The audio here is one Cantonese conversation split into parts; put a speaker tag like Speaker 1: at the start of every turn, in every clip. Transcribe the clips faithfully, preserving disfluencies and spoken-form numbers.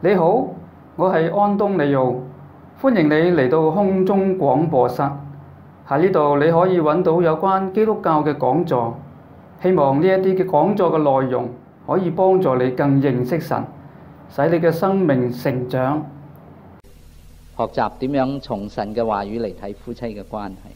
Speaker 1: 你好，我係安東尼奧，歡迎你嚟到空中廣播室。喺呢度你可以揾到有關基督教嘅講座，希望呢一啲嘅講座嘅內容可以幫助你更認識神，使你嘅生命成長。
Speaker 2: 學習點樣從神嘅話語嚟睇夫妻嘅關係。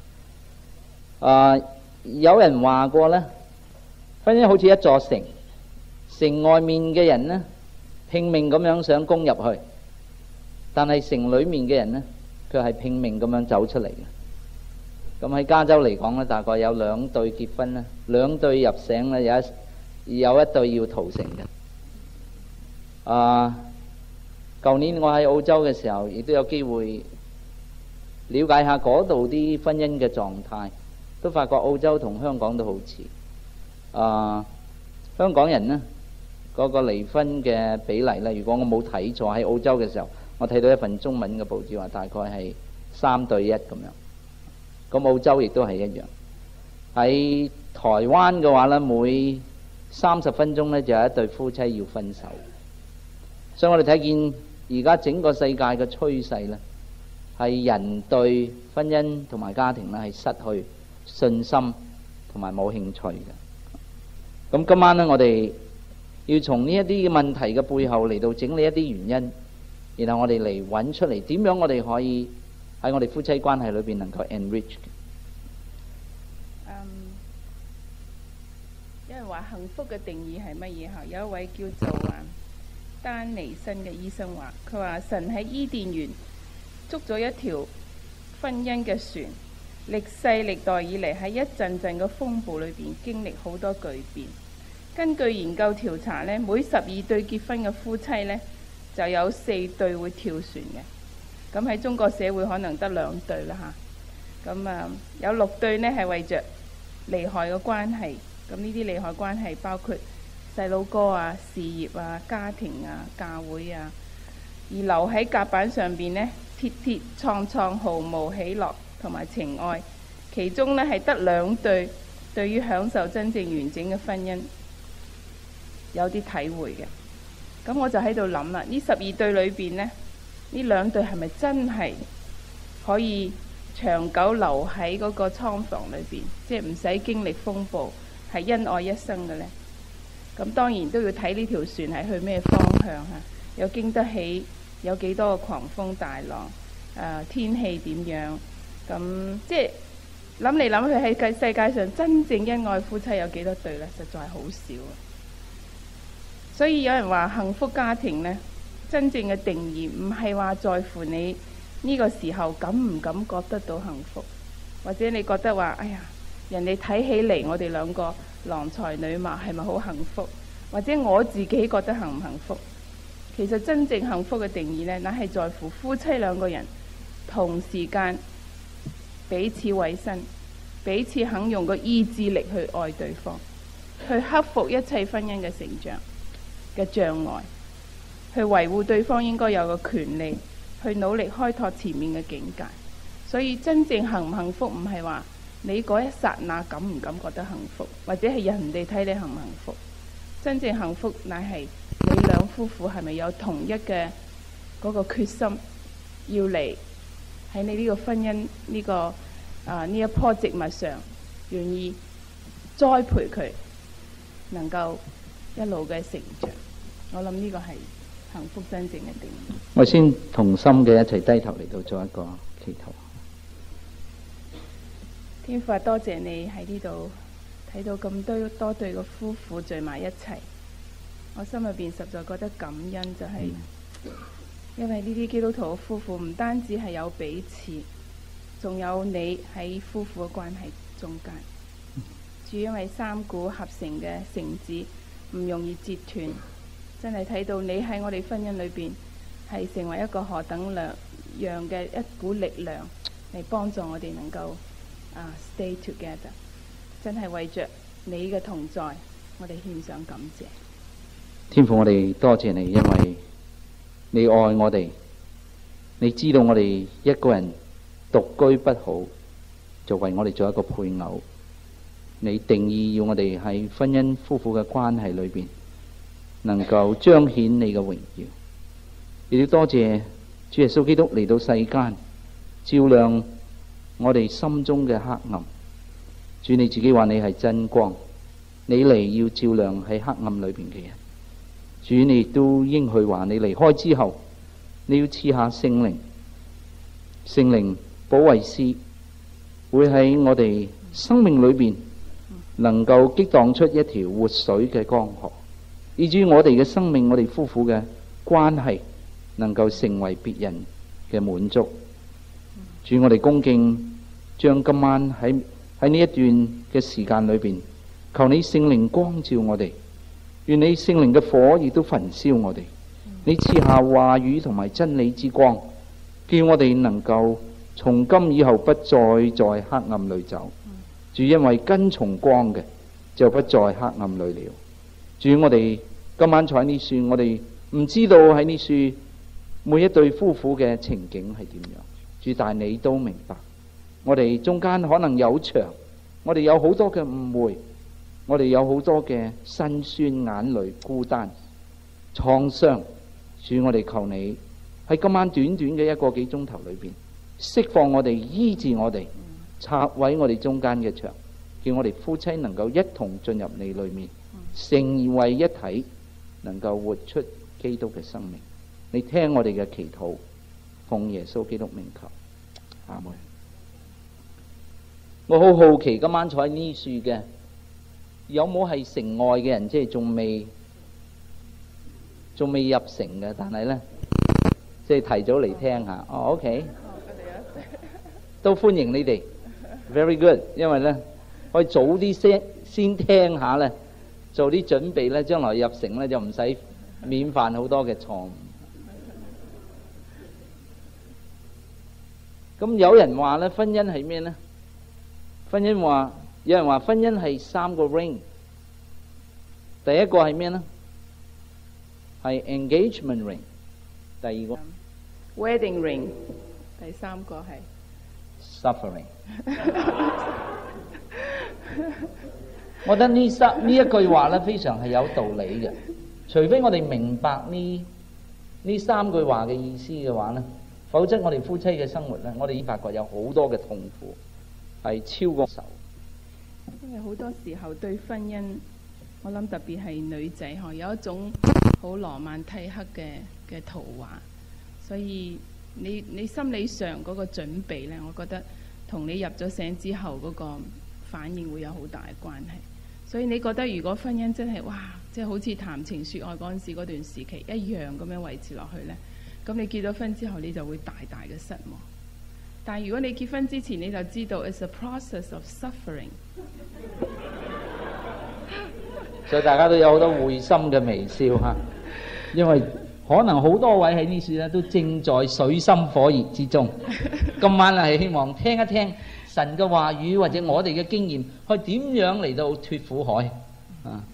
Speaker 2: 呃，有人話過呢，婚姻好似一座城，城外面嘅人呢，拼命咁樣想攻入去，但係城裏面嘅人呢，佢係拼命咁樣走出嚟嘅。咁喺加州嚟講呢，大概有兩對結婚呢，兩對入城呢，有一有一對要逃城嘅。啊，舊年我喺澳洲嘅時候，亦都有機會了解下嗰度啲婚姻嘅狀態，都發覺澳洲同香港都好似。啊，香港人呢，嗰個離婚嘅比例呢，如果我冇睇錯，喺澳洲嘅時候，我睇到一份中文嘅報紙話大概係三對一咁樣。咁澳洲亦都係一樣。喺台灣嘅話呢，每三十分鐘呢就有一對夫妻要分手。所以我哋睇見而家整個世界嘅趨勢呢，係人對婚姻同埋家庭呢係失去信心同埋冇興趣嘅。咁今晚呢，我哋要從呢一啲嘅問題嘅背後嚟到整理一啲原因，然後我哋嚟揾出嚟點樣我哋可以喺我哋夫妻關係裏邊能夠 enrich 嘅。
Speaker 3: 嗯，有人話幸福嘅定義係乜嘢？嚇，有一位叫做啊丹尼森嘅醫生話，佢話神喺伊甸園捉咗一條婚姻嘅船，歷世歷代以嚟喺一陣陣嘅風暴裏邊經歷好多巨變。根據研究調查呢，每十二對結婚嘅夫妻呢，就有四對會跳船嘅。咁喺中國社會可能得兩對啦嚇。咁啊有六對呢係為着利害嘅關係。咁呢啲利害關係包括細佬哥啊、事業啊、家庭啊、教會啊，而留喺甲板上邊呢，跌跌撞撞，毫無喜樂同埋情愛。其中呢係得兩對對於享受真正完整嘅婚姻有啲體會嘅。咁我就喺度諗啦，呢十二對裏邊呢，呢兩對係咪真係可以長久留喺嗰個倉房裏邊，即係唔使經歷風暴，係恩愛一生嘅呢？咁當然都要睇呢條船係去咩方向嚇，有經得起有幾多個狂風大浪，誒、呃、天氣點樣？咁即係諗嚟諗去喺世界上真正恩愛夫妻有幾多對呢？實在係好少。所以有人話幸福家庭呢，真正嘅定義唔係話在乎你呢個時候感唔感覺得到幸福，或者你覺得話哎呀人哋睇起嚟我哋兩個郎才女貌係咪好幸福，或者我自己覺得幸唔幸福。其實真正幸福嘅定義呢，乃係在乎夫妻兩個人同時間彼此委身，彼此肯用個意志力去愛對方，去克服一切婚姻嘅成長嘅障礙，去維護對方應該有個權利，去努力開拓前面嘅境界。所以真正幸唔幸福唔係話你嗰一剎那感唔感覺得幸福，或者係人哋睇你幸唔幸福。真正幸福乃係你兩夫婦係咪有同一嘅嗰個決心，要嚟喺你呢個婚姻呢個啊呢一棵植物上，願意栽培佢，能夠一路嘅成長。我諗呢個係幸福真正嘅定義。
Speaker 2: 我先同心嘅一齊低頭嚟到做一個祈禱。
Speaker 3: 天父啊，多謝你喺呢度睇到咁多多對嘅夫婦聚埋一齊，我心入邊實在覺得感恩，就係因為呢啲基督徒嘅夫婦唔單止係有彼此，仲有你喺夫婦嘅關係中間。主，因為三股合成嘅繩子唔容易折斷，真係睇到你喺我哋婚姻裏邊係成為一個何等良樣嘅一股力量嚟幫助我哋能夠Uh, stay together， 真係為着你嘅同在，我哋獻上感謝。
Speaker 2: 天父，我哋多謝你，因為你愛我哋，你知道我哋一個人獨居不好，就為我哋做一個配偶。你定義要我哋喺婚姻夫婦嘅關係裏邊，能夠彰顯你嘅榮耀。 亦都多謝主耶穌基督嚟到世間，照亮我哋心中嘅黑暗。主你自己話你係真光，你嚟要照亮喺黑暗裏邊嘅人。主你亦都應許話你離開之後，你要賜下聖靈，聖靈保惠師會喺我哋生命裏邊能夠激盪出一條活水嘅江河，以至於我哋嘅生命，我哋夫婦嘅關係能夠成為別人嘅滿足。主我哋恭敬將今晚喺喺呢一段嘅時間裏邊，求你聖靈光照我哋，願你聖靈嘅火亦都焚燒我哋，你賜下話語同埋真理之光，叫我哋能夠從今以後不再在黑暗裏走。主因為跟從光嘅就不在黑暗裏了。主我哋今晚坐喺呢樹，我哋唔知道喺呢樹每一對夫婦嘅情景係點樣，主但你都明白。我哋中間可能有牆，我哋有好多嘅誤會，我哋有好多嘅辛酸、眼淚、孤單、創傷。主我哋求你喺今晚短短嘅一個幾鐘頭裏邊，釋放我哋，醫治我哋，拆毀我哋中間嘅牆，叫我哋夫妻能夠一同進入你裏面，成為一體，能夠活出基督嘅生命。你聽我哋嘅祈禱，奉耶穌基督名求，阿門。我好好奇今晚坐喺呢樹嘅有冇係城外嘅人，即係仲未仲未入城嘅，但係呢，即係提早嚟聽下。哦 ，OK， 都歡迎你哋 ，very good， 因為呢，可以早啲先先聽下呢，做啲準備呢，將來入城呢，就唔使免犯好多嘅錯誤。咁有人話呢，婚姻係咩呢？婚姻話，有人話婚姻係三個 ring。第一個係咩呢？係 engagement ring。第二個
Speaker 3: wedding ring。第三個係
Speaker 2: suffering。我覺得呢三呢一句話咧，非常係有道理嘅。除非我哋明白呢呢三句話嘅意思嘅話呢，否則我哋夫妻嘅生活呢，我哋已發覺有好多嘅痛苦。係超過手，
Speaker 3: 因為好多時候對婚姻，我諗特別係女仔嗬，有一種好羅曼蒂克嘅嘅圖畫，所以你你心理上嗰個準備呢，我覺得同你入咗城之後嗰個反應會有好大嘅關係。所以你覺得如果婚姻真係哇，即係好似談情說愛嗰陣時嗰段時期一樣咁樣維持落去呢，咁你結咗婚之後你就會大大嘅失望。但係如果你結婚之前你就知道 it's a process of suffering，
Speaker 2: 所以大家都有好多會心嘅微笑嚇，因為可能好多位喺呢處咧都正在水深火熱之中。今晚係希望聽一聽神嘅話語或者我哋嘅經驗，去點樣嚟到脫苦海啊！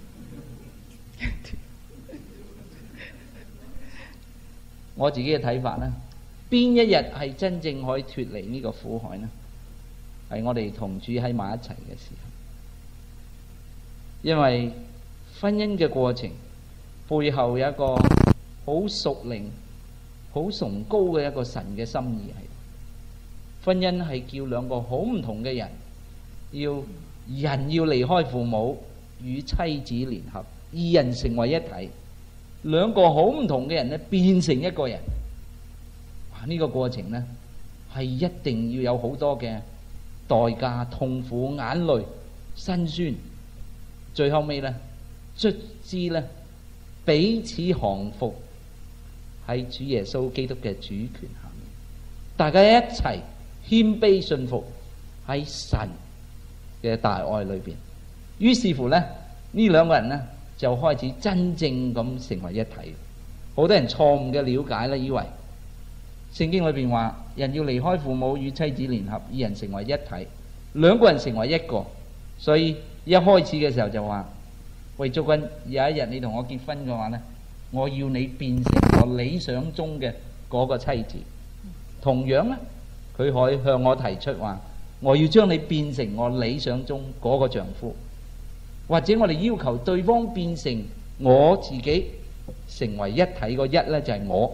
Speaker 2: 我自己嘅睇法咧。邊一日係真正可以脫離呢個苦海呢？係我哋同主喺埋一齊嘅時候，因為婚姻嘅過程背後有一個好屬靈、好崇高嘅一個神嘅心意係。婚姻係叫兩個好唔同嘅人，要人要離開父母，與妻子聯合，二人成為一體。兩個好唔同嘅人咧，變成一個人。呢個過程呢，係一定要有好多嘅代價、痛苦、眼淚、辛酸，最後尾呢，卒之呢，彼此降服喺主耶穌基督嘅主權下面，大家一齊謙卑信服喺神嘅大愛裏邊。於是乎呢，呢兩個人呢，就開始真正咁成為一體。好多人錯誤嘅了解呢，以為聖經裏邊話人要離開父母與妻子聯合，二人成為一體，兩個人成為一個。所以一開始嘅時候就話，喂，祝君有一日你同我結婚嘅話呢，我要你變成我理想中嘅嗰個妻子。同樣呢，佢可以向我提出話，我要將你變成我理想中嗰個丈夫。或者我哋要求對方變成我自己，成為一體個一呢，就係我。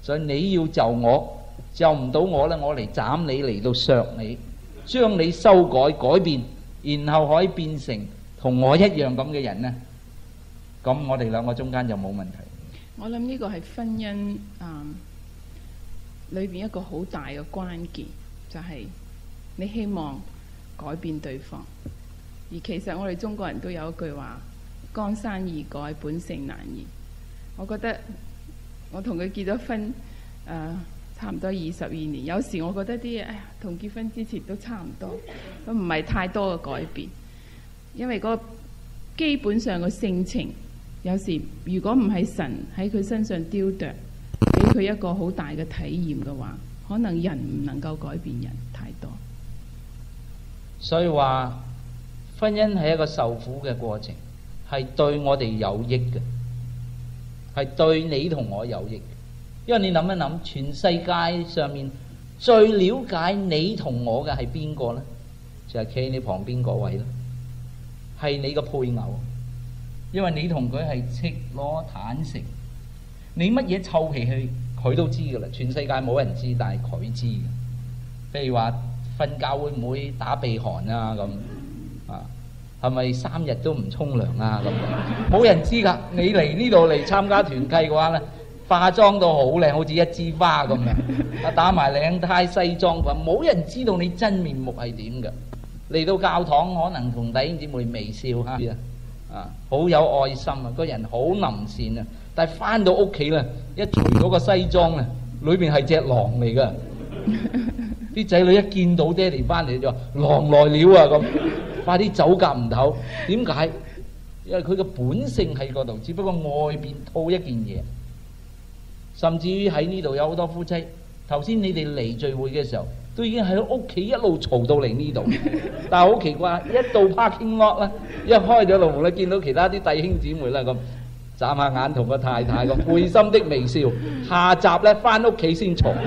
Speaker 2: 所以你要就我，就唔到我咧，我嚟斬你，嚟到削你，將你修改改變，然後可以變成同我一樣咁嘅人咧，咁我哋兩個中間就冇問題。
Speaker 3: 我諗呢個係婚姻啊裏邊一個好大嘅關鍵，就係、是、你希望改變對方。而其實我哋中國人都有一句話：江山易改，本性難移。我覺得我同佢結咗婚誒、呃，差唔多二十二年。有時我覺得啲嘢，哎呀，同結婚之前都差唔多，都唔係太多嘅改變。因為嗰個基本上嘅性情，有時如果唔係神喺佢身上雕琢，俾佢一個好大嘅體驗嘅話，可能人唔能夠改變人太多。
Speaker 2: 所以話婚姻係一個受苦嘅過程，係對我哋有益嘅，係對你同我有益嘅。因為你諗一諗，全世界上面最了解你同我嘅係邊個呢？就係企喺你旁邊嗰位啦，係你個配偶。因為你同佢係赤裸坦誠，你乜嘢臭脾氣佢都知噶啦，全世界冇人知，但係佢知嘅。譬如話瞓覺會唔會打鼻鼾啊？咁啊，係咪三日都唔沖涼啊？咁冇人知噶。你嚟呢度嚟參加團契嘅話咧，化妝到好靚，好似一枝花咁樣，打埋領呔西裝咁，冇人知道你真面目係點嘅。嚟到教堂可能同弟兄姊妹微笑嚇。啊，好有愛心啊，個人好臨善啊，但係翻到屋企咧，一除嗰個西裝咧，裏邊係隻狼嚟噶。啲仔女一見到爹哋翻嚟就話狼來了啊，咁快啲走夾唔唞。點解？因為佢嘅本性喺嗰度，只不過外邊套一件嘢。甚至於喺呢度有好多夫妻，頭先你哋嚟聚會嘅時候，都已經喺屋企一路嘈到嚟呢度，但係好奇怪，一到 parking lot 啦，一開咗道門咧，見到其他啲弟兄姊妹啦咁，眨下眼同個太太咁會心的微笑。下集咧翻屋企先嘈，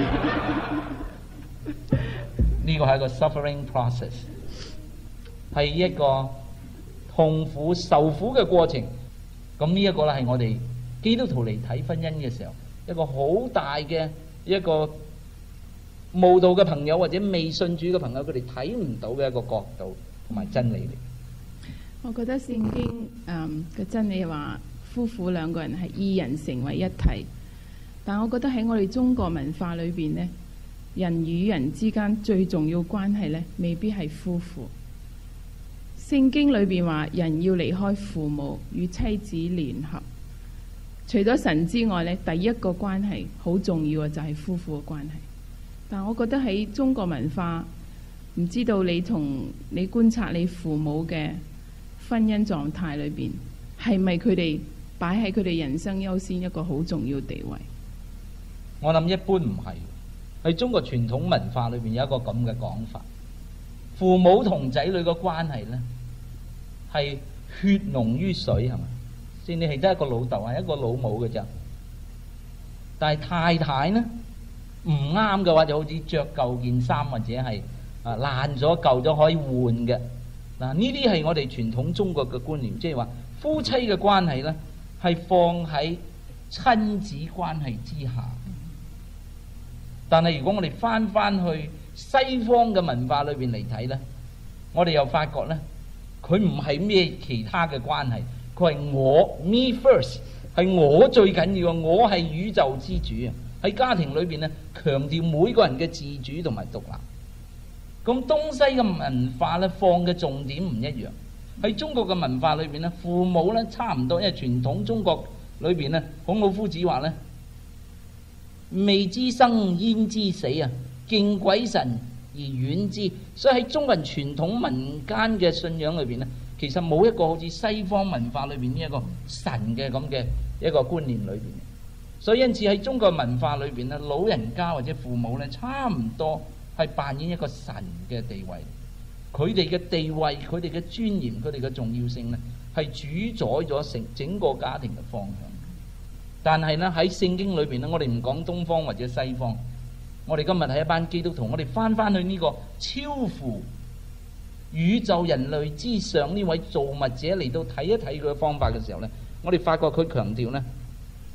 Speaker 2: 呢個係一個 suffering process， 係一個痛苦受苦嘅過程。咁呢一個咧係我哋基督徒嚟睇婚姻嘅時候，一個好大嘅一個慕道嘅朋友或者未信主嘅朋友，佢哋睇唔到嘅一個角度同埋真理嚟。
Speaker 3: 我覺得聖經誒嘅真理話，夫婦兩個人係二人成為一體。但我覺得喺我哋中國文化裏邊呢，人與人之間最重要關係呢，未必係夫婦。聖經裏邊話，人要離開父母與妻子聯合。除咗神之外呢，第一個關係好重要嘅就係夫婦嘅關係。但我覺得喺中國文化，唔知道你同你觀察你父母嘅婚姻狀態裏邊，係咪佢哋擺喺佢哋人生優先一個好重要地位？
Speaker 2: 我諗一般唔係。喺中國傳統文化裏邊有一個咁嘅講法，父母同仔女嘅關係呢，係血濃於水，係咪？即係你係得一個老豆，係一個老母嘅咋。但係太太呢，唔啱嘅話，就好似着舊件衫或者係啊爛咗舊咗可以換嘅。嗱，呢啲係我哋傳統中國嘅觀念，即係話夫妻嘅關係呢，係放喺親子關係之下。但係如果我哋翻翻去西方嘅文化裏邊嚟睇呢，我哋又發覺呢，佢唔係咩其他嘅關係，佢係我 me first， 係我最緊要，我係宇宙之主啊！喺家庭裏邊呢，強調每個人嘅自主同埋獨立。咁東西嘅文化呢，放嘅重點唔一樣。喺中國嘅文化裏邊呢，父母呢差唔多，因為傳統中國裏邊呢，孔老夫子話呢，未知生焉知死啊，敬鬼神而遠之。所以喺中國人傳統民間嘅信仰裏邊呢，其實冇一個好似西方文化裏邊呢一個神嘅咁嘅一個觀念裏邊。所以因此喺中國文化裏邊呢，老人家或者父母呢，差唔多係扮演一個神嘅地位。佢哋嘅地位、佢哋嘅尊嚴、佢哋嘅重要性呢，係主宰咗成整個家庭嘅方向。但係呢，喺聖經裏邊呢，我哋唔講東方或者西方，我哋今日係一班基督徒，我哋翻翻去呢個超乎宇宙人類之上呢位造物者嚟到睇一睇佢嘅方法嘅時候呢，我哋發覺佢強調呢，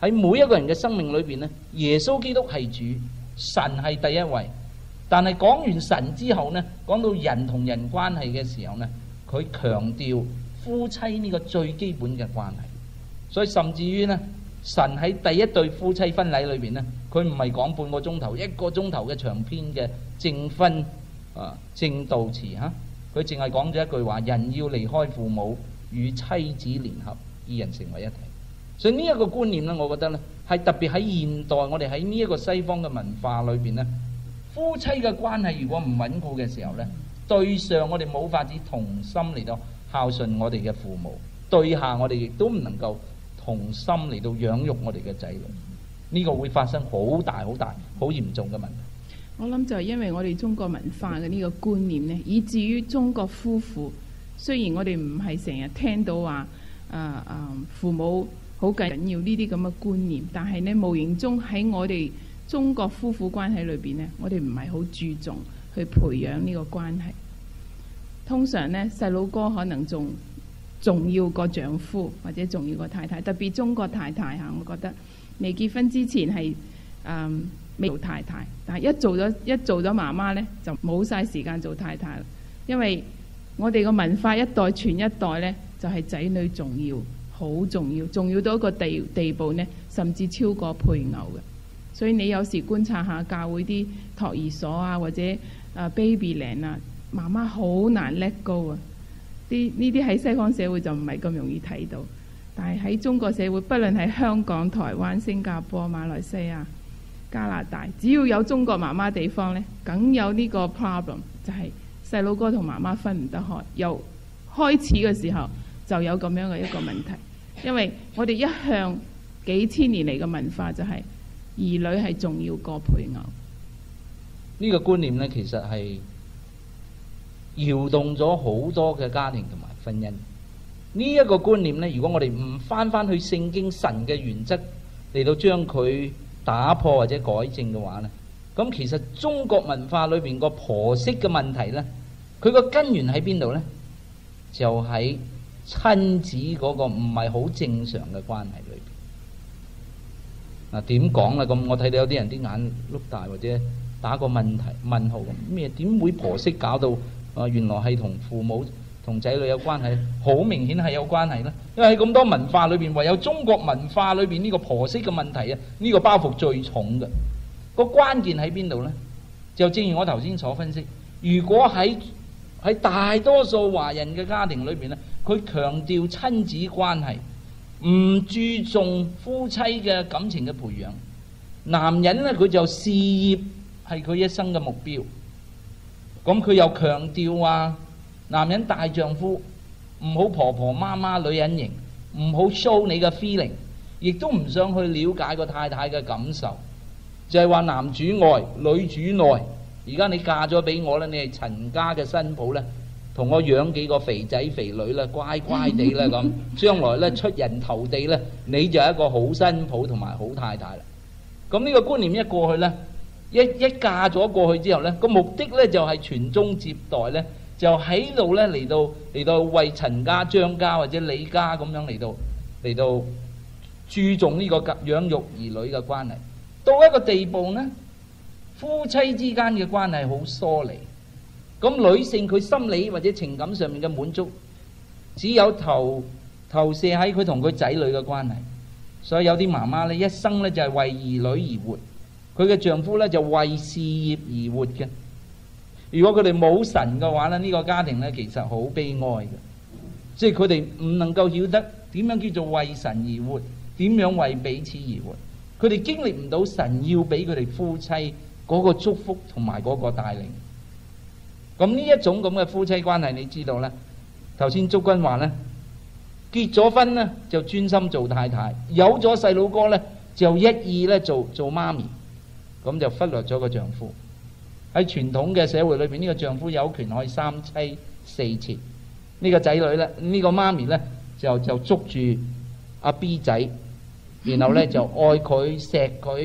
Speaker 2: 喺每一個人嘅生命裏邊呢，耶穌基督係主，神係第一位。但係講完神之後呢，講到人同人關係嘅時候呢，佢強調夫妻呢個最基本嘅關係。所以甚至於呢，神喺第一對夫妻婚禮裏邊呢，佢唔係講半個鐘頭、一個鐘頭嘅長篇嘅證婚啊證道詞嚇，佢淨係講咗一句話：人要離開父母，與妻子聯合，二人成為一體。所以呢一個觀念呢，我覺得呢係特別喺現代，我哋喺呢一個西方嘅文化裏邊呢，夫妻嘅關係如果唔穩固嘅時候呢，對上我哋冇法子同心嚟到孝順我哋嘅父母，對下我哋亦都唔能夠同心嚟到養育我哋嘅仔女，呢、這個會發生好大好大好嚴重嘅問題。
Speaker 3: 我諗就係因為我哋中國文化嘅呢個觀念呢，以至於中國夫婦，雖然我哋唔係成日聽到話啊啊父母好緊要呢啲咁嘅觀念，但係呢，無形中喺我哋中國夫婦關係裏邊呢，我哋唔係好注重去培養呢個關係。通常呢，細佬哥可能仲重要過丈夫，或者重要過太太。特別中國太太嚇，我覺得未結婚之前係誒未做太太，但係一做咗一做咗媽媽呢，就冇晒時間做太太啦。因為我哋個文化一代傳一代呢，就係仔女重要，好重要，重要到一個地地步呢，甚至超過配偶嘅。所以你有時觀察下教會啲托兒所啊，或者啊 baby land 啊，媽媽好難 let go 啊！啲呢啲喺西方社會就唔係咁容易睇到，但係喺中國社會，不論係香港、台灣、新加坡、馬來西亞、加拿大，只要有中國媽媽地方呢，梗有呢個 problem， 就係細佬哥同媽媽分唔得開。由開始嘅時候就有咁樣嘅一個問題，因為我哋一向幾千年嚟嘅文化就係、是。兒女係重要過配偶，
Speaker 2: 呢個觀念呢，其實係搖動咗好多嘅家庭同埋婚姻。呢一個觀念呢，如果我哋唔翻翻去聖經神嘅原則嚟到將佢打破或者改正嘅話呢，咁其實中國文化裏邊個婆媳嘅問題呢，佢個根源喺邊度呢？就喺親子嗰個唔係好正常嘅關係裏邊。嗱，點講啦？咁我睇到有啲人啲眼碌大，或者打個問題問號咁咩？點會婆媳搞到啊？原來係同父母同仔女有關係，好明顯係有關係啦。因為喺咁多文化裏邊，唯有中國文化裏邊呢個婆媳嘅問題啊，呢個包袱最重嘅。個關鍵喺邊度呢？就正如我頭先所分析，如果喺喺大多數華人嘅家庭裏邊呢，佢強調親子關係，唔注重夫妻嘅感情嘅培養，男人呢，佢就事業係佢一生嘅目標。咁佢又強調話，男人大丈夫，唔好婆婆媽媽女人型，唔好 show 你嘅 feeling， 亦都唔想去了解個太太嘅感受，就係話男主外女主內。而家你嫁咗俾我咧，你係陳家嘅新抱咧，同我養幾個肥仔肥女啦，乖乖地啦咁，將來咧出人頭地咧，你就係一個好新抱同埋好太太啦。咁呢個觀念一過去咧，一一嫁咗過去之後咧，個目的咧就係傳宗接代咧，就喺度咧嚟到嚟到為陳家、張家或者李家咁樣嚟到嚟到注重呢個養育兒女嘅關係，到一個地步呢，夫妻之間嘅關係好疏離。咁女性佢心理或者情感上面嘅滿足，只有投投射喺佢同佢仔女嘅關係。所以有啲媽媽咧，一生咧就係為兒女而活，佢嘅丈夫咧就為事業而活嘅。如果佢哋冇神嘅話咧，呢個家庭咧其實好悲哀嘅，即係佢哋唔能夠曉得點樣叫做為神而活，點樣為彼此而活。佢哋經歷唔到神要俾佢哋夫妻嗰個祝福同埋嗰個帶領。咁呢一種咁嘅夫妻關係，你知道咧？頭先祝君話咧，結咗婚咧就專心做太太，有咗細佬哥咧就一意咧做做媽咪，咁就忽略咗個丈夫。喺傳統嘅社會裏邊，呢個丈夫有權可以三妻四妾，呢個仔女咧，呢個媽咪咧就就捉住阿 B 仔，然後咧就愛佢錫佢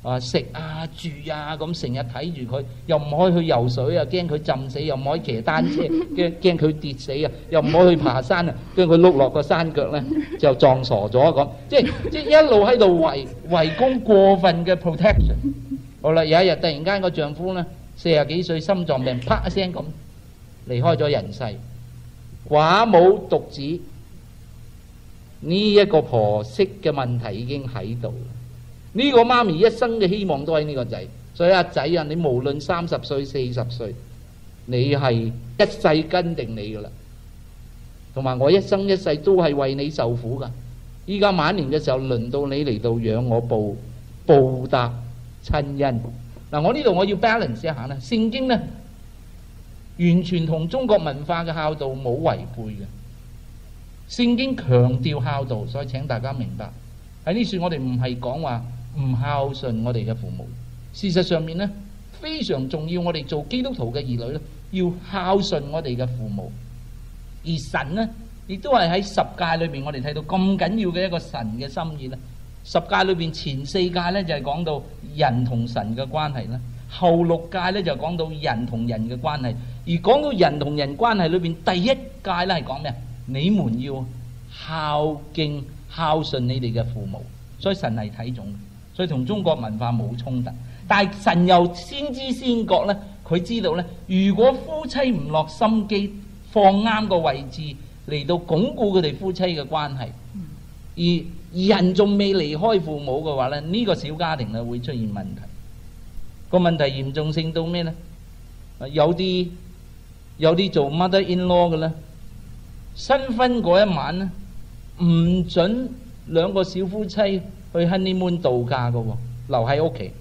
Speaker 2: 啊食啊住啊咁，成日睇住佢，又唔可以去游水啊，驚佢浸死；又唔可以騎單車，驚驚佢跌死啊；又唔可以去爬山啊，驚佢碌落個山腳咧就撞傻咗咁。即係即係一路喺度圍圍攻過分嘅 protection。好啦，有一日突然間個丈夫咧四十幾歲心臟病，啪一聲咁離開咗人世，寡母獨子，呢一個婆媳嘅問題已經喺度。呢個媽咪一生嘅希望都喺呢個仔，所以阿仔啊，你無論三十歲四十歲，你係一世跟定你噶啦。同埋我一生一世都係為你受苦噶。依家晚年嘅時候，輪到你嚟到養我報報答親恩。嗱，我呢度我要 balance 一下咧，聖經咧完全同中國文化嘅孝道冇違背嘅。聖經強調孝道，所以請大家明白喺呢處我哋唔係講話唔孝順我哋嘅父母，事實上面咧非常重要。我哋做基督徒嘅兒女咧，要孝順我哋嘅父母。而神咧，亦都係喺十誡裏邊，我哋睇到咁緊要嘅一個神嘅心意咧。十誡裏邊前四誡咧就係講到人同神嘅關係啦，後六誡咧就講到人同人嘅關係。而講到人同人關係裏邊，第一誡咧係講咩？你們要孝敬孝順你哋嘅父母。所以神係睇重。所以同中國文化冇衝突，但係神又先知先覺咧，佢知道咧，如果夫妻唔落心機，放啱個位置嚟到鞏固佢哋夫妻嘅關係，而人仲未離開父母嘅話咧，呢、這個小家庭咧會出現問題。個問題嚴重性到咩咧？有啲有啲做 mother-in-law 嘅咧，新婚嗰一晚咧，唔准兩個小夫妻去 honeymoon 度假嘅喎，留喺屋企。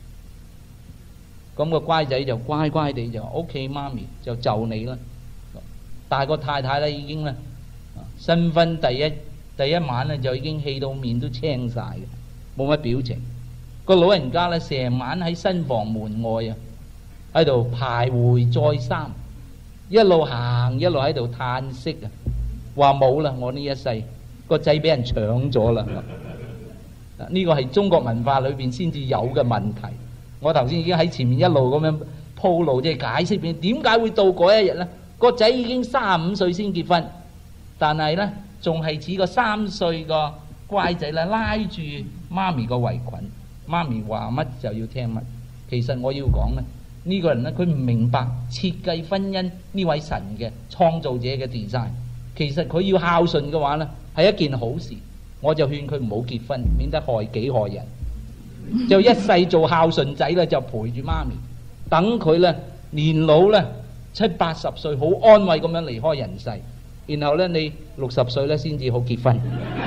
Speaker 2: 咁個乖仔就乖乖地就屋企媽咪就就你啦。但係個太太咧已經咧新婚第一第一晚咧就已經氣到面都青晒嘅，冇乜表情。個老人家咧成晚喺新房門外啊，喺度徘徊再三，一路行一路喺度嘆息啊，話冇啦，我呢一世個仔俾人搶咗啦。呢個係中國文化裏邊先至有嘅問題。我頭先已經喺前面一路咁樣鋪路，即係解釋俾點解會到嗰一日呢？個仔已經三十五歲先結婚，但係呢仲係似個三歲個乖仔咧，拉住媽咪個圍裙，媽咪話乜就要聽乜。其實我要講呢，呢個人呢，佢唔明白設計婚姻呢位神嘅創造者嘅 design。其實佢要孝順嘅話呢，係一件好事。我就勸佢唔好結婚，免得害己害人。就一世做孝順仔咧，就陪住媽咪，等佢咧年老咧七八十歲，好安慰咁樣離開人世。然後咧你六十歲咧先至好結婚。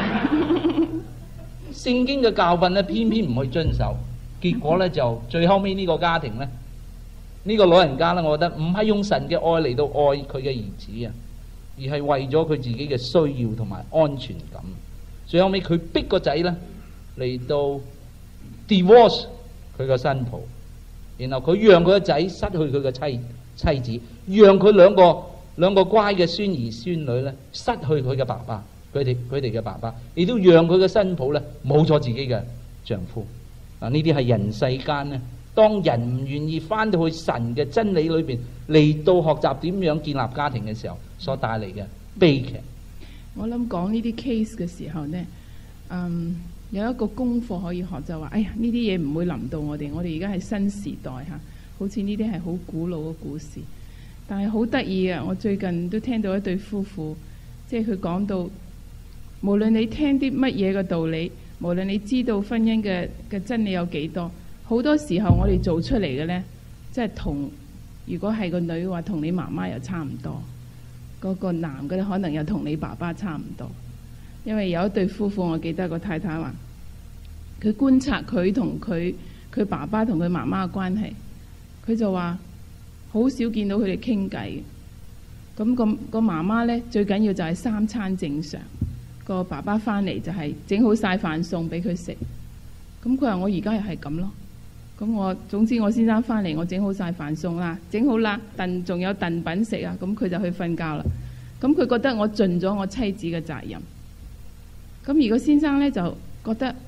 Speaker 2: 聖經嘅教訓咧，偏偏唔去遵守，結果咧就最後尾呢個家庭咧，呢個老人家咧，我覺得唔係用神嘅愛嚟到愛佢嘅兒子啊，而係為咗佢自己嘅需要同埋安全感。最後尾佢逼個仔咧嚟到 divorce 佢個新抱，然後佢讓佢個仔失去佢嘅妻妻子，讓佢兩個兩個乖嘅孫兒孫女咧失去佢嘅爸爸，佢哋佢哋嘅爸爸，亦都讓佢嘅新抱咧冇咗自己嘅丈夫。嗱，呢啲係人世間咧，當人唔願意翻到去神嘅真理裏邊嚟到學習點樣建立家庭嘅時候所帶嚟嘅悲劇。
Speaker 3: 我諗講呢啲 case 嘅時候呢，嗯，有一個功課可以學，就話，哎呀，呢啲嘢唔會臨到我哋，我哋而家係新時代嚇，好似呢啲係好古老嘅故事，但係好得意嘅。我最近都聽到一對夫婦，即係佢講到，無論你聽啲乜嘢嘅道理，無論你知道婚姻嘅嘅真理有幾多，好多時候我哋做出嚟嘅呢，即係同如果係個女嘅話，同你媽媽又差唔多。嗰個男嘅咧，可能又同你爸爸差唔多，因為有一對夫婦，我記得個太太話，佢觀察佢同佢佢爸爸同佢媽媽嘅關係，佢就話好少見到佢哋傾偈嘅。咁個個媽媽咧，最緊要就係三餐正常，個爸爸翻嚟就係整好晒飯餸俾佢食。咁佢話我而家又係咁咯。咁我總之我先生翻嚟，我整好晒飯餸啦，整好啦，燉仲有燉品食啊，咁佢就去瞓覺啦。咁佢覺得我盡咗我妻子嘅責任。咁而個先生咧就覺得點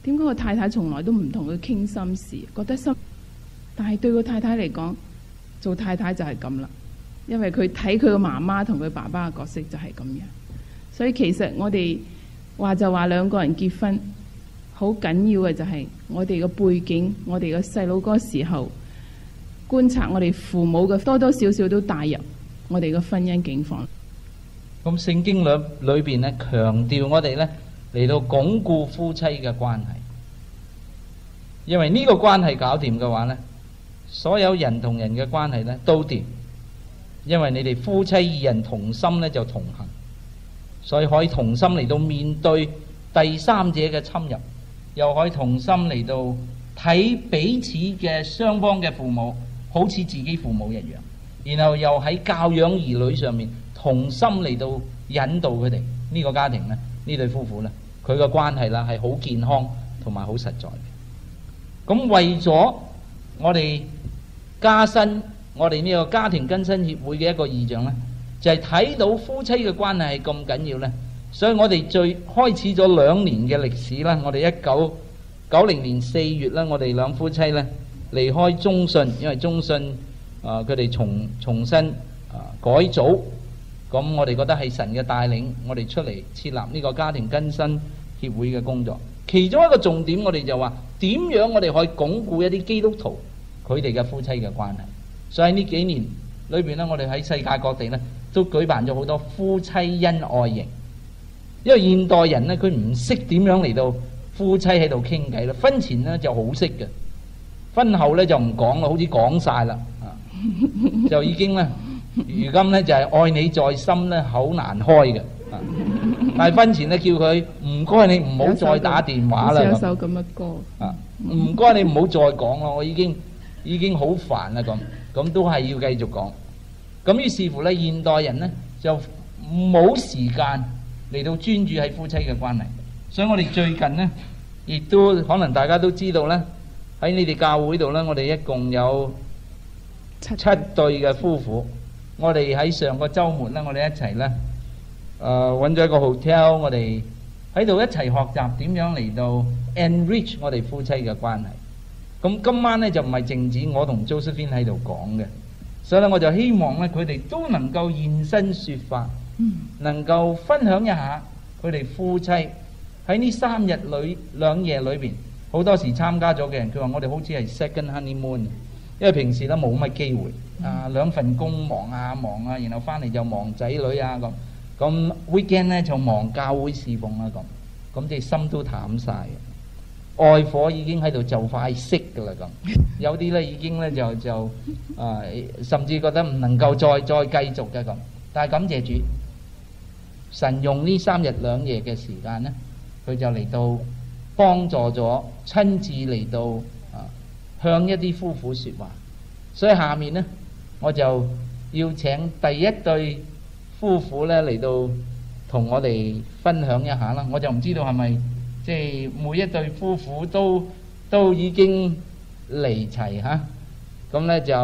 Speaker 3: 點解個太太從來都唔同佢傾心事，覺得心，但係對個太太嚟講，做太太就係咁啦，因為佢睇佢個媽媽同佢爸爸嘅角色就係咁樣。所以其實我哋話就話兩個人結婚好緊要嘅就係我哋嘅背景，我哋嘅細佬哥時候觀察我哋父母嘅，多多少少都帶入我哋嘅婚姻境況。
Speaker 2: 咁聖經裏裏邊咧強調我哋咧嚟到鞏固夫妻嘅關係，因為呢個關係搞掂嘅話咧，所有人同人嘅關係咧都掂，因為你哋夫妻二人同心咧就同行，所以可以同心嚟到面對第三者嘅侵入，又可以同心嚟到睇彼此嘅雙方嘅父母好似自己父母一樣，然後又喺教養兒女上面同心嚟到引導佢哋。呢個家庭咧，呢對夫婦咧，佢嘅關係啦係好健康同埋好實在嘅。咁為咗我哋加深我哋呢個家庭更新協會嘅一個異象咧，就係睇到夫妻嘅關係係咁緊要咧，所以我哋最開始咗兩年嘅歷史啦。我哋一九九零年四月啦，我哋兩夫妻咧離開中信，因為中信啊佢哋重重新啊改組。咁我哋覺得係神嘅帶領，我哋出嚟設立呢個家庭更新協會嘅工作。其中一個重點，我哋就話點樣我哋可以鞏固一啲基督徒佢哋嘅夫妻嘅關係。所以呢幾年裏邊呢，我哋喺世界各地呢都舉辦咗好多夫妻恩愛營。因為現代人呢，佢唔識點樣嚟到夫妻喺度傾偈啦。婚前呢就好識嘅，婚後呢就唔講啦，好似講晒啦，啊，就已經呢。如今咧就係愛你在心咧，口難開嘅。但係婚前咧叫佢唔該你唔好再打電話啦。
Speaker 3: 有首咁嘅歌
Speaker 2: 啊，唔該你唔好再講咯，我已經已經好煩啦咁，咁都係要繼續講。咁於是乎咧，現代人咧就冇時間嚟到專注喺夫妻嘅關係。所以我哋最近咧，亦都可能大家都知道咧，喺你哋教會度咧，我哋一共有七對嘅夫婦。我哋喺上個週末咧，我哋一齊咧，誒揾咗一個 hotel，我哋喺度一齊學習點樣嚟到 enrich 我哋夫妻嘅關係。咁今晚咧就唔係淨止我同 Josephine 喺度講嘅，所以咧我就希望咧佢哋都能夠現身說法，能夠分享一下佢哋夫妻喺呢三日裏兩夜裏邊，好多時參加咗嘅人，佢話我哋好似係 second honeymoon。因為平時咧冇乜機會，啊兩份工忙啊忙啊，然後翻嚟就忙仔女啊咁，咁 weekend 咧就忙教會侍奉啊咁，咁即係心都淡晒嘅，愛火已經喺度就快熄噶啦咁，有啲咧已經咧就就啊甚至覺得唔能夠再再繼續嘅咁，但係感謝主，神用呢三日兩夜嘅時間咧，佢就嚟到幫助咗，親自嚟到。向一啲夫婦說話，所以下面呢，我就要請第一對夫婦呢嚟到同我哋分享一下啦。我就唔知道係咪即係每一對夫婦都都已經嚟齊吓，咁呢就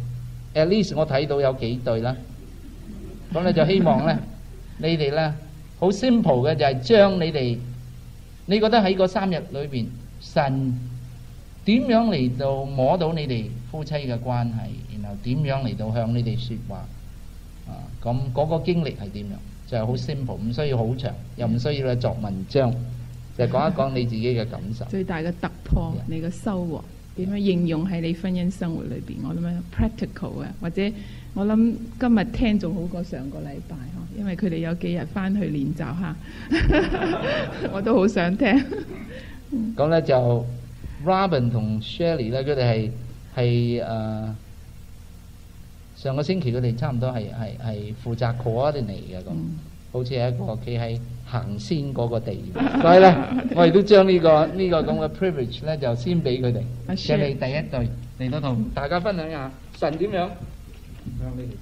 Speaker 2: at least 我睇到有幾對啦。咁呢就希望呢，你哋呢好 simple 嘅就係將你哋，你覺得喺嗰三日裏邊神點樣嚟到摸到你哋夫妻嘅關係，然後點樣嚟到向你哋說話啊？咁嗰個經歷係點樣？就係好 simple， 唔需要好長，又唔需要去作文章，就講一講你自己嘅感受。
Speaker 3: 最大嘅突破，你嘅收穫點樣應用喺你婚姻生活裏邊？我諗 practical 啊，或者我諗今日聽仲好過上個禮拜嗬，因為佢哋有幾日翻去練習下，我都好想聽。
Speaker 2: 咁咧就。Robin 同 Shirley 咧，佢哋係係誒上個星期佢哋差唔多係係係負責 coordinate 嘅咁，好似係一個企喺行先嗰個地方。所以咧，我哋都將呢個呢個咁嘅 privilege 咧，就先俾佢哋，請你第一隊嚟到同大家分享下神點樣向你哋。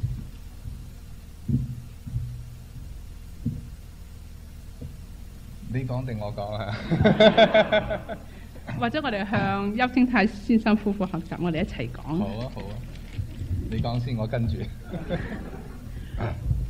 Speaker 4: 你講定我講啊？
Speaker 5: 或者我哋向邱清泰先生夫婦學習，我哋一齊講。
Speaker 4: 好啊，好啊，你講先，我跟住。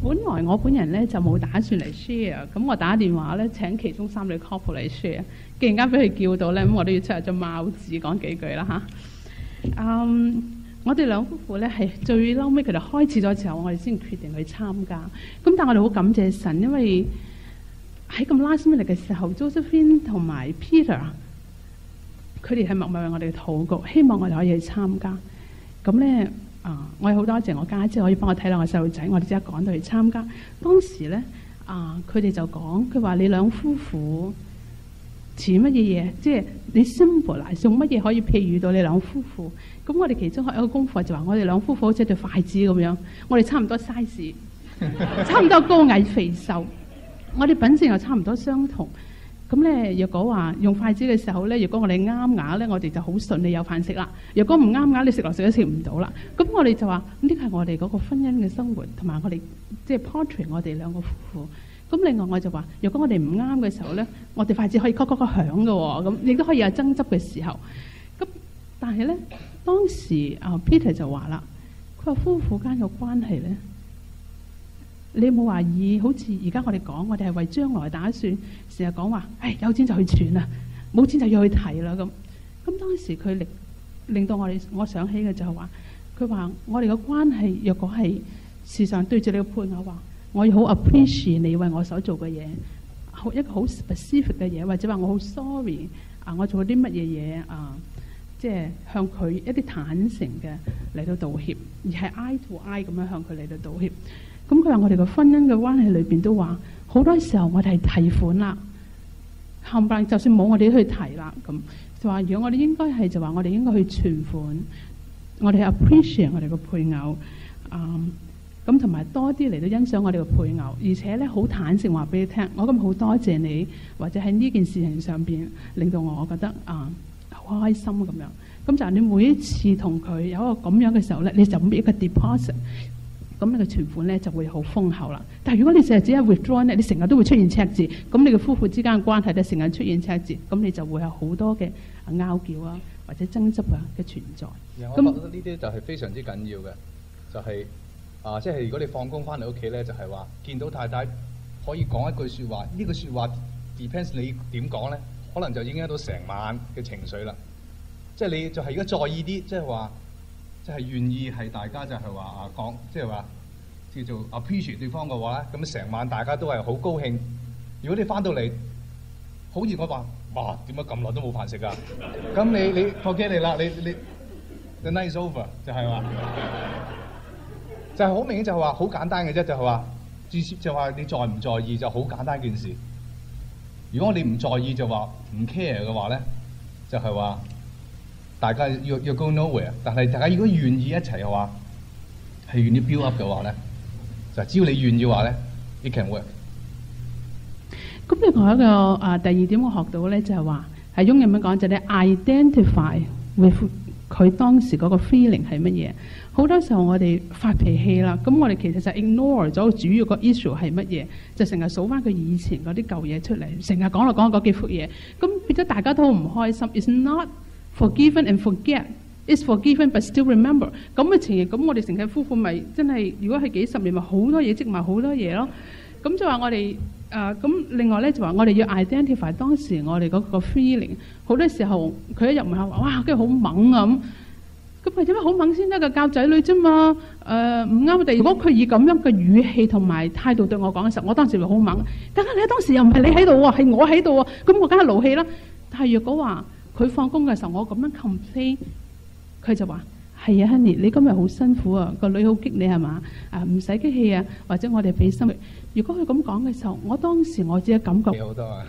Speaker 5: 本來我本人咧就冇打算嚟 share， 咁我打電話咧請其中三位 couple 嚟 share， 既然間俾佢叫到咧，咁我都要出入咗貓字講幾句啦嚇。嗯，我哋兩夫婦咧係最嬲尾佢哋開始咗時候，我哋先決定去參加。咁但係我哋好感謝神，因為喺咁 last minute 嘅時候 ，Josephine 同埋 Peter， 佢哋係默默為我哋禱告，希望我哋可以去參加。咁咧。啊！我有好多謝我家姐可以幫我睇兩個細路仔，我哋即刻趕到去參加。當時咧，啊，佢哋就講，佢話你兩夫婦似乜嘢嘢？即係你 symbolize 用乜嘢可以譬喻到你兩夫婦？咁我哋其中一個功課就話，我哋兩夫婦好似對筷子咁樣，我哋差唔多 size， 差唔多高矮肥瘦，我哋品性又差唔多相同。咁咧，若果話用筷子嘅時候咧，若果我哋啱牙咧，我哋就好順利有飯食啦。若果唔啱牙，你食落食都食唔到啦。咁我哋就話呢個係我哋嗰個婚姻嘅生活，同埋我哋即係 portray 我哋兩個夫婦。咁另外我就話，若果我哋唔啱嘅時候咧，我哋筷子可以嗰嗰個響嘅喎，咁亦都可以有爭執嘅時候。咁但係咧，當時啊 Peter 就話啦，佢話夫婦間嘅關係咧。你有冇懷疑？好似而家我哋講，我哋係為將來打算，成日講話，誒有錢就去存啦，冇錢就要去提啦咁。咁當時佢令令到我哋，我想起嘅就係話，佢話我哋嘅關係若果係時常對住你嘅配偶話，我要好 appreciate 你為我所做嘅嘢，好一個好 specific 嘅嘢，或者話我好 sorry 啊，我做咗啲乜嘢嘢啊，即係向佢一啲坦誠嘅嚟到道歉，而係 eye to eye 咁樣向佢嚟到道歉。咁佢話我哋個婚姻嘅關係裏邊都話，好多時候我哋係提款啦，冚唪唥就算冇我哋都去提啦。咁就話如果我哋應該係就話我哋應該去存款，我哋 appreciate 我哋個配偶，嗯，咁同埋多啲嚟到欣賞我哋個配偶，而且咧好坦誠話俾你聽，我今日好多謝你，或者喺呢件事情上邊令到我覺得啊好、嗯、開心咁樣。咁就係你每一次同佢有一個咁樣嘅時候咧，你就俾一個 deposit。咁你嘅存款咧就會好豐厚啦。但係如果你成日只係 withdraw 咧，你成日都會出現赤字，咁你嘅夫婦之間嘅關係咧成日出現赤字，咁你就會有好多嘅拗撬啊或者爭執啊嘅存在。
Speaker 4: 咁我覺得呢啲就係非常之緊要嘅，就係、是、啊，即係如果你放工翻嚟屋企咧，就係、是、話見到太太可以講一句説話，呢句説話 depends 你點講咧，可能就影響到成晚嘅情緒啦。即係你就係而家在意啲，即係話。即係願意係大家就係話啊講，即係話叫做 appreciate 對方嘅話咧，咁成晚大家都係好高興。如果你翻到嚟，好似我話，哇點解咁耐都冇飯食啊？咁你你 forget 你啦，你你 the night's over 就係話，就係好明顯就係話好簡單嘅啫，就係話至少就話你在唔在意就好簡單一件事。如果你唔在意就話唔 care 嘅話咧，就係話。大家要要 go nowhere， 但係大家如果願意一齊嘅話，係願意 build up 嘅話咧，就只要你願意嘅話咧 ，it can work。
Speaker 5: 咁另外一個啊第二點我學到咧就係話，係用英文講就係 identify with 佢當時嗰個 feeling 係乜嘢。好多時候我哋發脾氣啦，咁我哋其實就 ignore 咗主要個 issue 係乜嘢，就成日數翻佢以前嗰啲舊嘢出嚟，成日講落講嗰幾幅嘢，咁變咗大家都好唔開心。It's not forgiven and forget. It's forgiven but still remember. 咁嘅情形，咁我哋成日夫婦咪真係，如果係幾十年咪好多嘢積埋好多嘢咯。咁就話我哋誒咁，另外咧就話我哋要 identify 當時我哋嗰個 feeling。好多時候佢一入門口話：哇，跟住好猛啊咁。咁係點解好猛先得㗎？教仔女啫嘛。誒唔啱地。如果佢以咁樣嘅語氣同埋態度對我講嘅時候，我當時會好猛。但係你當時又唔係你喺度喎，係我喺度喎，咁我梗係勞氣啦。但係若果話，佢放工嘅時候，我咁樣 complain， 佢就話：係啊 ，Honey， 你今日好辛苦啊，個女好激你係嘛？啊，唔使激氣啊，或者我哋俾心。如果佢咁講嘅時候，我當時我只係感覺
Speaker 4: 好多啊。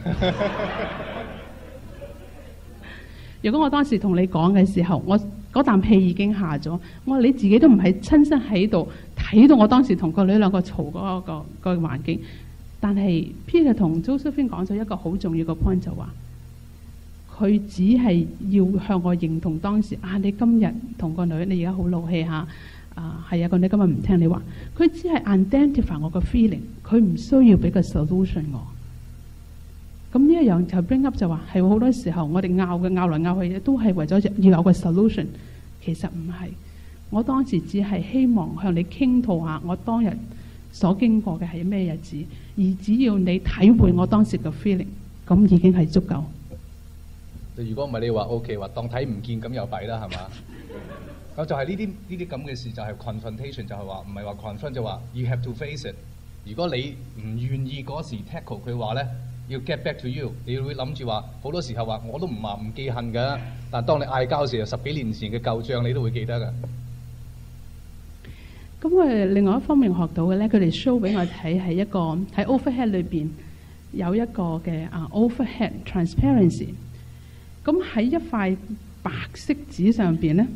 Speaker 5: 如果我當時同你講嘅時候，我嗰啖氣已經下咗，我話你自己都唔係親身喺度睇到我當時同個女兩個嘈嗰個個環境。但係 Peter 同 Josephine 講咗一個好重要嘅 point 就話。佢只係要向我認同當時啊！你今日同個女，你而家好怒氣嚇啊！係啊，個女今日唔聽你話，佢只係 identify 我個 feeling， 佢唔需要俾個 solution 我。咁呢一樣就 bring up 就話係好多時候我哋拗嘅拗來拗去嘅都係為咗要有個 solution， 其實唔係。我當時只係希望向你傾吐下我當日所經過嘅係咩日子，而只要你體會我當時嘅 feeling， 咁已經係足夠。
Speaker 4: 如果唔係你話 OK 話當睇唔見咁又弊啦，係嘛？咁就係呢啲呢啲咁嘅事就係 confrontation， 就係話唔係話 confront 就話 you have to face it。如果你唔願意嗰時 tackle 佢話咧，要 get back to you， 你會諗住話好多時候話我都唔話唔記恨㗎，但當你嗌交時，十幾年前嘅舊帳你都會記得㗎。
Speaker 5: 咁我哋另外一方面學到嘅咧，佢哋 show 俾我睇係一個喺 overhead 裏邊有一個嘅啊 overhead transparency。咁喺一塊白色紙上邊咧，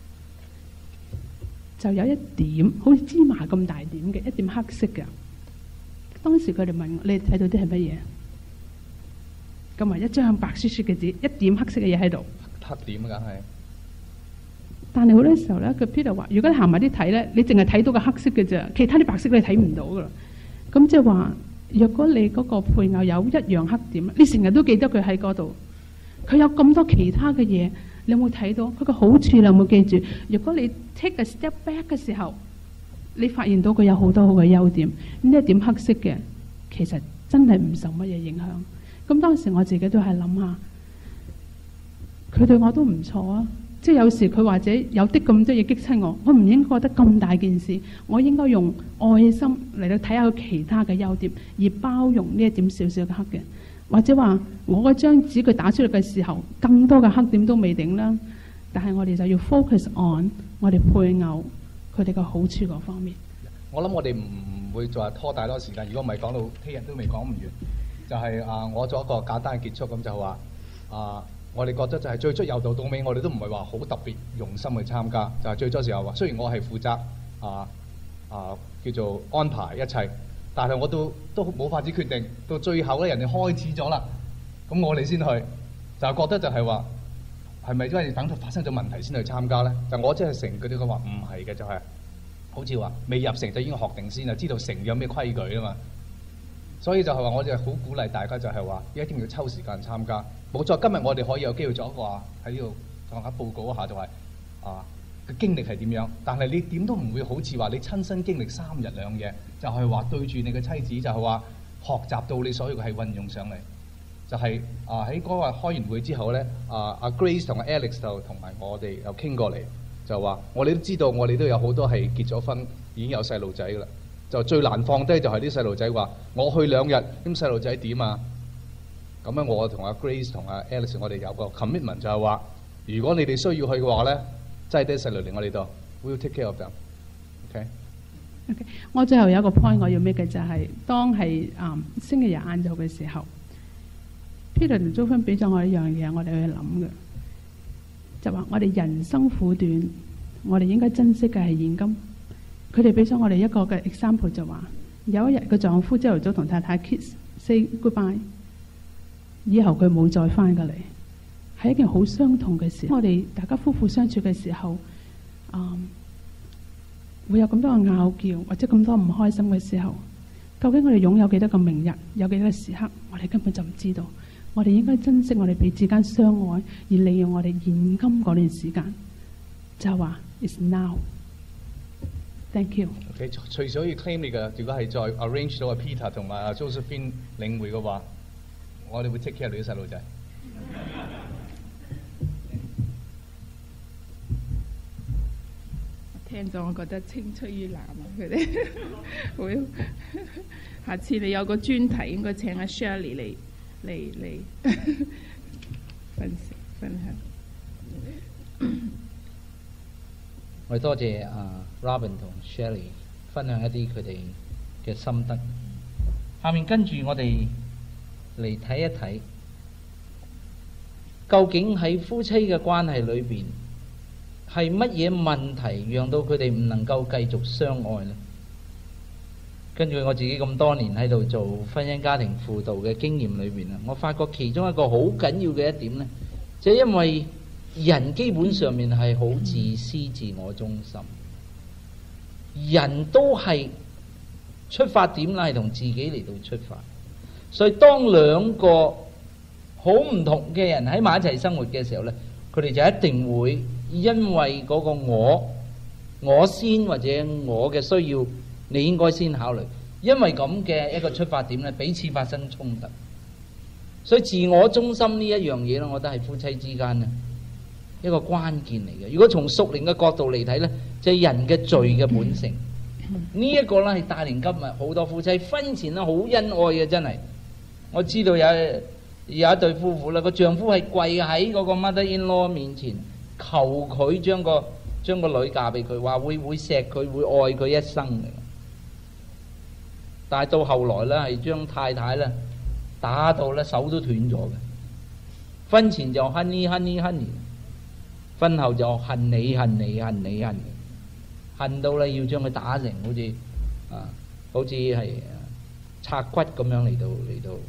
Speaker 5: 就有一點好似芝麻咁大點嘅一點黑色嘅。當時佢哋問我：你睇到啲係乜嘢？咁啊，一張白雪雪嘅紙，一點黑色嘅嘢喺度。
Speaker 4: 黑點梗係。
Speaker 5: 但係好多時候咧，佢 Peter 話：如果你行埋啲睇咧，你淨係睇到個黑色嘅啫，其他啲白色你睇唔到噶啦。咁即係話，若果你嗰個配偶有一樣黑點，你成日都記得佢喺嗰度，佢有咁多其他嘅嘢，你有冇睇到佢個好處？你有冇記住？如果你 take a step back 嘅時候，你發現到佢有好多好嘅優點，呢一點黑色嘅其實真係唔受乜嘢影響。咁當時我自己都係諗下，佢對我都唔錯啊。即係有時佢或者有啲咁多嘢激親我，我唔應該覺得咁大件事，我應該用愛心嚟到睇下佢其他嘅優點，而包容呢一點少少嘅黑嘅。或者話我嗰張紙佢打出嚟嘅時候，更多嘅黑點都未定啦。但係我哋就要 focus on 我哋配偶佢哋嘅好處嗰方面。
Speaker 4: 我諗我哋唔會再拖太多時間，如果唔係講到聽日都未講唔完。就係、是、啊，我做一個簡單嘅結束，咁就話啊。我哋覺得就係最初由頭到尾，我哋都唔係話好特別用心去參加。就係、是、最初時候話，雖然我係負責啊啊叫做安排一切，但係我都都冇法子決定。到最後咧，人哋開始咗啦，咁我哋先去，就覺得就係話係咪因為等到發生咗問題先去參加咧？就我真係成佢哋講話唔係嘅，就係、是、好似話未入城就已經學定先啦，知道城有咩規矩啊嘛。所以就係話，我哋好鼓勵大家就係話，一定要抽時間參加。冇錯，今日我哋可以有機會做一個喺呢度同大家報告一下，就係、是、啊嘅經歷係點樣。但係你點都唔會好似話你親身經歷三日兩夜，就係、是、話對住你嘅妻子，就係、是、話學習到你所有嘅係運用上嚟。就係、是、啊喺嗰日開完會之後咧，啊阿 Grace 同阿 Alex 就同埋我哋又傾過嚟，就話我哋都知道，我哋都有好多係結咗婚已經有細路仔㗎啦。就最難放低就係啲細路仔話：我去兩日，咁細路仔點啊？咁樣我同阿 Grace 同阿 Alice 我哋有個 commitment 就係話，如果你哋需要去嘅話咧，擠啲細路嚟我哋度 ，we'll take care of them。OK。
Speaker 5: OK。我最後有一個 point 我要 make 嘅就係、是，當係啊、嗯、星期日晏晝嘅時候 ，Peter 同 Joan 俾咗我一樣嘢，我哋去諗嘅，就話我哋人生苦短，我哋應該珍惜嘅係現今。佢哋俾咗我哋一個嘅 example 就話，有一日個丈夫朝頭早同太太 kiss say goodbye， 以後佢冇再翻過嚟，係一件好傷痛嘅事。我哋大家夫婦相處嘅時候，嗯，會有咁多嘅拗撬或者咁多唔開心嘅時候，究竟我哋擁有幾多個明日，有幾多個時刻，我哋根本就唔知道。我哋應該珍惜我哋彼此間相愛，而利用我哋現今嗰段時間，就係話 it's now。Thank you。
Speaker 4: OK， 隨時可以 claim 你嘅，如果係再 arrange 到阿 Peter 同埋阿 Josephine 領會嘅話，我哋會 take care 你啲細路仔。
Speaker 3: 聽咗我覺得青出於藍啊！佢哋會，下次你有個專題應該請阿 Shirley 嚟嚟嚟分析分享。
Speaker 2: 我哋多謝啊 Robin 同 Shirley 分享一啲佢哋嘅心得。下面跟住我哋嚟睇一睇，究竟喺夫妻嘅關係裏邊係乜嘢問題，讓到佢哋唔能夠繼續相愛呢？根據我自己咁多年喺度做婚姻家庭輔導嘅經驗裏邊啊，我發覺其中一個好緊要嘅一點呢，就係因為人基本上面係好自私、自我中心，人都係出發點啦，係同自己嚟到出發。所以當兩個好唔同嘅人喺埋一齊生活嘅時候呢，佢哋就一定會因為嗰個我我先或者我嘅需要你應該先考慮。因為咁嘅一個出發點咧，彼此發生衝突，所以自我中心呢一樣嘢咧，我覺得係夫妻之間咧一個關鍵嚟嘅。如果從屬靈嘅角度嚟睇咧，就係人嘅罪嘅本性。呢一個咧係帶領今日好多夫妻婚前咧好恩愛嘅，真係。我知道有有一對夫婦啦，個丈夫係跪喺嗰個 mother-in-law 面前求佢將個將個女嫁俾佢，話會會錫佢，會愛佢一生嘅。但係到後來咧，係將太太咧打到咧手都斷咗嘅。婚前就 honey honey honey， 婚後就恨你恨你恨你恨你，恨到咧要將佢打成好似啊，好似係拆骨咁樣嚟到嚟到。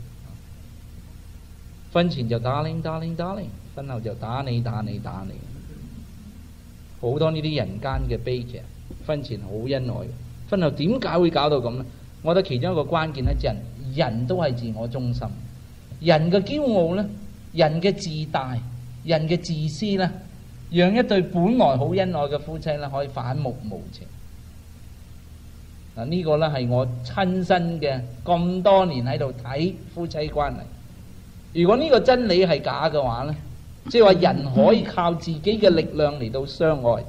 Speaker 2: 婚前就 darling darling darling， 婚後就打你打你打你。好多呢啲人間嘅悲劇，婚前好恩愛，婚後點解會搞到咁呢？我覺得其中一個關鍵咧，就係人都係自我中心，人嘅驕傲咧，人嘅自大，人嘅自私咧，讓一對本來好恩愛嘅夫妻咧，可以反目無情。嗱，呢個咧係我親身嘅咁多年喺度睇夫妻關係。如果呢個真理係假嘅話咧，即係話人可以靠自己嘅力量嚟到相愛。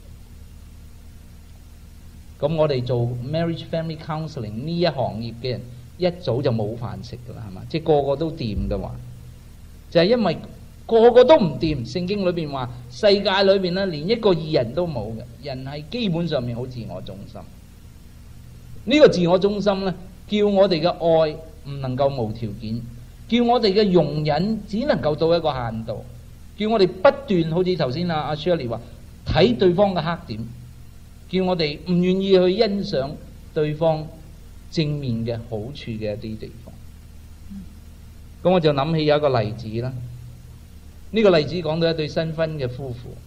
Speaker 2: 咁我哋做 marriage family counseling 呢一行業嘅人，一早就冇飯食噶啦，係嘛？即係個個都掂嘅話，就係因為個個都唔掂。聖經裏邊話，世界裏邊咧連一個義人都冇嘅，人係基本上面好自我中心。呢個自我中心咧，叫我哋嘅愛唔能夠無條件，叫我哋嘅容忍只能夠到一個限度，叫我哋不斷好似頭先阿阿 Shirley 話睇對方嘅黑點。叫我哋唔願意去欣賞對方正面嘅好處嘅一啲地方。咁我就諗起有一個例子啦。呢個例子講到一對新婚嘅夫婦，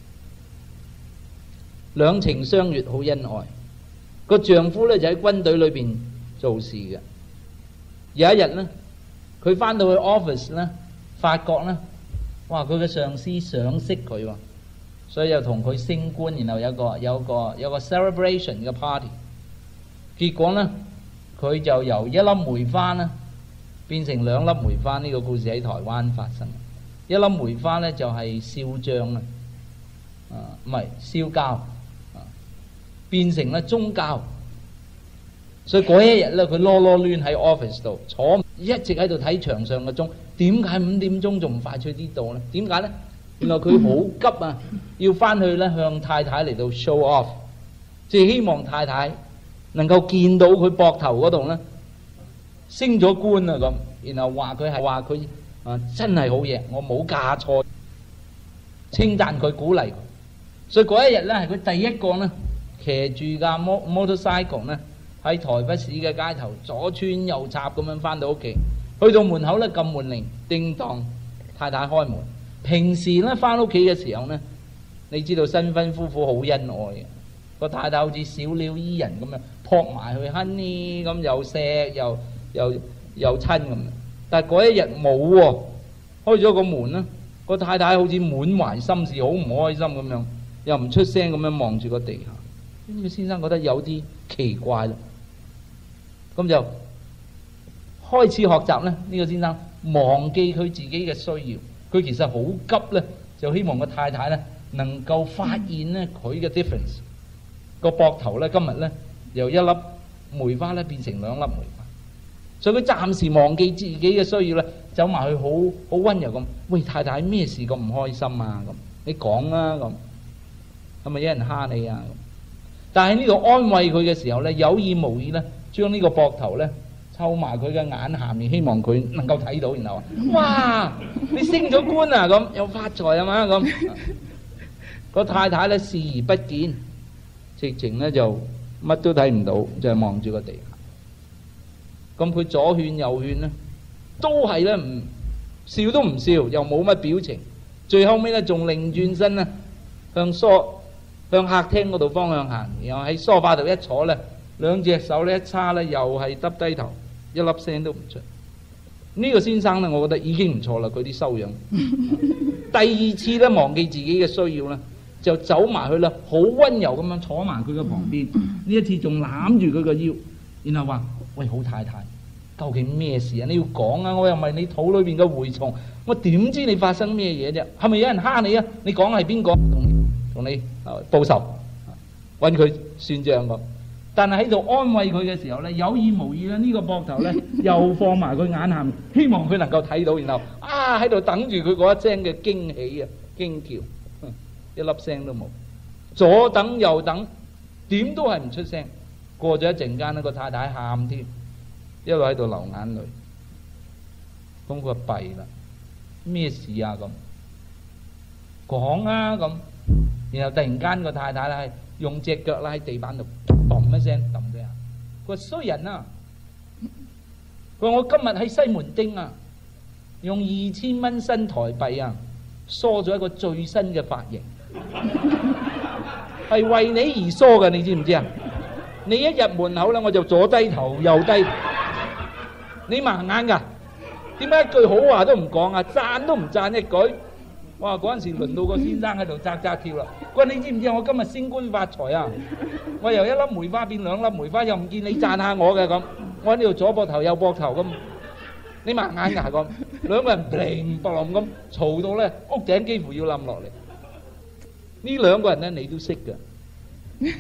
Speaker 2: 兩情相悅，好恩愛。個丈夫咧就喺軍隊裏邊做事嘅。有一日咧，佢翻到去 office 咧，發覺咧，哇！佢嘅上司賞識佢喎。所以又同佢升官，然後有個有個有個 celebration 嘅 party。結果呢，佢就由一粒梅花呢變成兩粒梅花。呢個故事喺台灣發生。一粒梅花呢就係燒漿啊，啊唔係燒膠啊，變成咧中膠。所以嗰一日咧，佢囉囉攣喺 office 度坐，一直喺度睇牆上嘅鐘。點解五點鐘仲唔快脆啲到呢？點解呢？原來佢好急啊，要翻去咧向太太嚟到 show off， 即係希望太太能夠見到佢膊頭嗰度咧升咗官啊咁，然後話佢係話佢啊真係好嘢，我冇嫁錯，稱讚佢，鼓勵佢。所以嗰一日咧係佢第一個咧騎住架 motorcycle 咧喺台北市嘅街頭左穿右插咁樣翻到屋企，去到門口咧撳門鈴，叮當，太太開門。平時咧翻屋企嘅時候咧，你知道新婚夫婦好恩愛嘅，個太太好似小鳥依人咁樣撲埋去 honey 咁，又錫又又又親咁。但係嗰一日冇喎，開咗個門啦，個太太好似滿懷心事，好唔開心咁樣，又唔出聲咁樣望住個地下。呢個先生覺得有啲奇怪啦，咁就開始學習咧。呢個先生忘記佢自己嘅需要。佢其實好急咧，就希望個太太咧能夠發現咧佢嘅 difference。個膊頭咧今日咧由一粒梅花咧變成兩粒梅花，所以佢暫時忘記自己嘅需要咧，走埋去好好溫柔咁，喂，太太咩事咁唔開心啊？咁你講啊咁，係咪有人蝦你啊？但係呢度安慰佢嘅時候咧，有意無意咧將呢個膊頭咧湊埋佢嘅眼下面，希望佢能夠睇到，然後話：哇！你升咗官啊！咁有發財啊嘛！咁個太太咧視而不見，直情咧就乜都睇唔到，就係望住個地下。咁佢左勸右勸咧，都係咧唔笑都唔笑，又冇乜表情。最後尾咧仲擰轉身咧，向梳向客廳嗰度方向行，然後喺梳化度一坐咧，兩隻手咧一叉咧，又係耷低頭。一粒聲都唔出。呢個先生咧，我覺得已經唔錯啦，佢啲修養。第二次咧忘記自己嘅需要咧， 就走埋去啦，好温柔咁樣坐埋佢嘅旁邊。呢一次仲攬住佢個腰，然後話：喂，好太太，究竟咩事啊？你要講啊！我又唔係你肚裏邊嘅蛔蟲，我點知你發生咩嘢啫？係咪有人蝦你啊？你講係邊個同同你報仇，揾佢算賬咁？但係喺度安慰佢嘅時候咧，有意無意咧，呢個膊頭咧又放埋佢眼下面，希望佢能夠睇到，然後啊喺度等住佢嗰一聲嘅驚喜啊驚叫，一粒聲都冇，左等右等，點都係唔出聲。過咗一陣間咧，個太太喊添，一路喺度流眼淚。咁佢話弊啦，咩事啊咁？講啊咁，然後突然間個太太咧用隻腳啦喺地板度。嘣一聲揼佢啊！佢話衰人啊！佢話我今日喺西門町啊，用二千蚊新台幣啊，梳咗一個最新嘅髮型，係為你而梳嘅，你知唔知啊？你一入門口咧，我就左低頭右低，你盲眼㗎？點解一句好話都唔講啊？讚都唔讚一句？哇！嗰陣時輪到個先生喺度扎扎跳啦。佢話你知唔知我今日升官發財啊？我由一粒梅花變兩粒梅花，又唔見你讚下我嘅咁。我喺呢度左膊頭右膊頭咁，你盲眼牙咁，兩個人砰砰咁嘈到咧，屋頂幾乎要冧落嚟。呢兩個人咧，你都識㗎，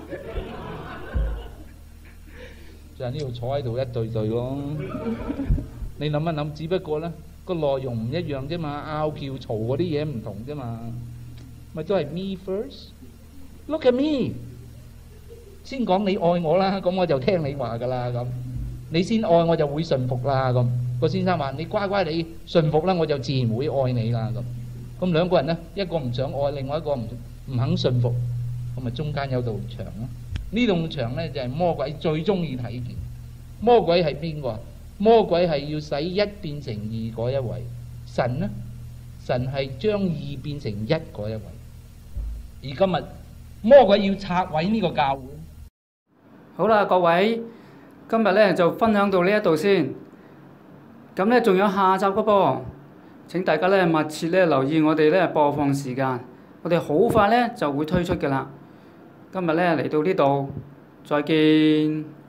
Speaker 2: 就係呢度坐喺度一對對咯。你諗一諗，只不過咧個內容唔一樣啫嘛，拗撬嘈嗰啲嘢唔同啫嘛，咪都係 me first，look at me。先講你愛我啦，咁我就聽你話噶啦咁。你先愛我就會順服啦咁。個先生話：你乖乖你順服啦，我就自然會愛你啦咁。咁兩個人咧，一個唔想愛，另外一個唔唔肯順服，咁咪中間有道牆咯。呢道牆咧就係魔鬼最中意睇見。魔鬼係邊個？魔鬼係要使一變成二嗰一位。神呢？神係將二變成一嗰一位。而今日魔鬼要拆毀呢個教會。
Speaker 1: 好啦，各位，今日咧就分享到呢一度先。咁咧仲有下集嘅噃，請大家咧密切咧留意我哋咧播放時間，我哋好快咧就會推出嘅啦。今日咧嚟到呢度，再見。